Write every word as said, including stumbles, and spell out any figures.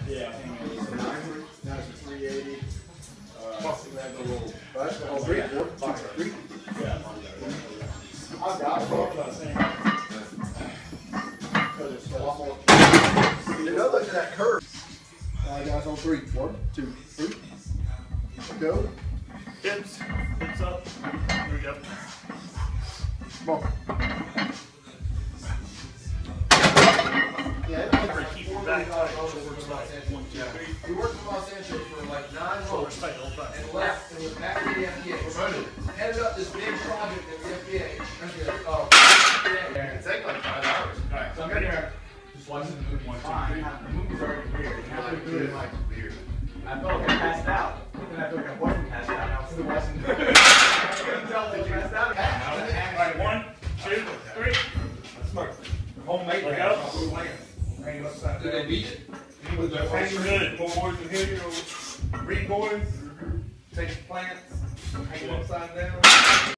Yeah, I think it was nine. Now it's a three eighty. Uh, we have the little. Right? All three. Four, two, three. Yeah. I've got it. What I was saying. You know, look at that curve. All right, guys, on three. One, two, three. Go. Hips, hips up. There we go. Come on. Yeah, Remember, keep your back tight. Shoulders tight. One, two, three. We worked in Los Angeles for like nine Shoulders months tight all the time. and left and was back to the F D A. Headed up this big project at the F D A. Oh, it take like five hours. Alright, So I'm in there, just watching the movie. One, two, Fine. three. The movie's already weird. You have to do it like weird. I felt like I passed out. Then I felt like I wasn't passed out. And I was still watching the movie. I couldn't tell that you passed out. Alright, one, two, three. That's my homemade Let ranch. go. I'll put land. Hanging upside did they down. beat it? With the That's hangers, good. go boys in here, you know, read boys, take plants, hang them upside down.